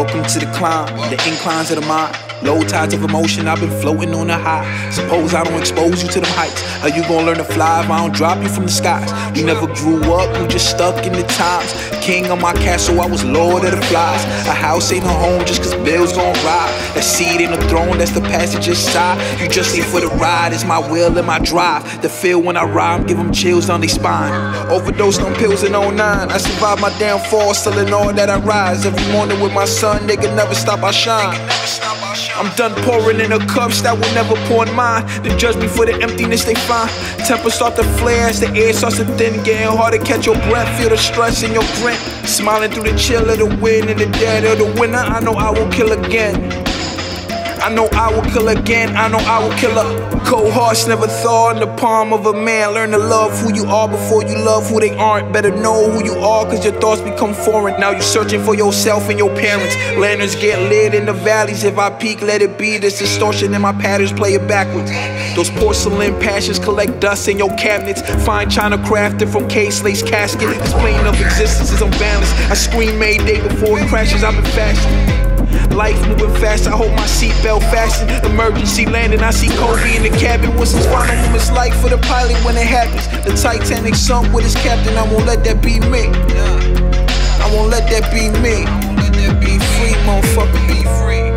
Welcome to the climb, the inclines of the mind. Low tides of emotion, I've been floating on a high. Suppose I don't expose you to them heights. How you gonna learn to fly if I don't drop you from the skies? We never grew up, we just stuck in the times. King of my castle, I was lord of the flies. A house ain't a home just cause bills gon' ride. That seat ain't a throne, that's the passenger's side. You just ain't for the ride, it's my will and my drive. The feel when I rhyme, give them chills down their spine. Overdosed on pills in 09. I survived my downfall, selling all that I rise. Every morning with my son, they can never stop our shine. I'm done pouring in the cups that will never pour in mine. They judge me for the emptiness they find. Tempers start to flare as the air starts to thin. Getting hard to catch your breath, feel the stress in your grin. Smiling through the chill of the wind and the dead of the winter. I know I will kill again. I know I will kill again, I know I will kill her. Cold hearts never thaw in the palm of a man. Learn to love who you are before you love who they aren't. Better know who you are cause your thoughts become foreign. Now you're searching for yourself and your parents. Lanterns get lit in the valleys. If I peak, let it be. This distortion in my patterns, play it backwards. Those porcelain passions collect dust in your cabinets. Fine china crafted from case-lace casket. This plane of existence is unbalanced. I scream Mayday before it crashes, I've been fasting. Life moving fast, I hold my seatbelt fastened. Emergency landing, I see Kobe in the cabin. What's his final moment's like for the pilot when it happens? The Titanic sunk with his captain, I won't let that be me. I won't let that be me. Be free, motherfucker, be free.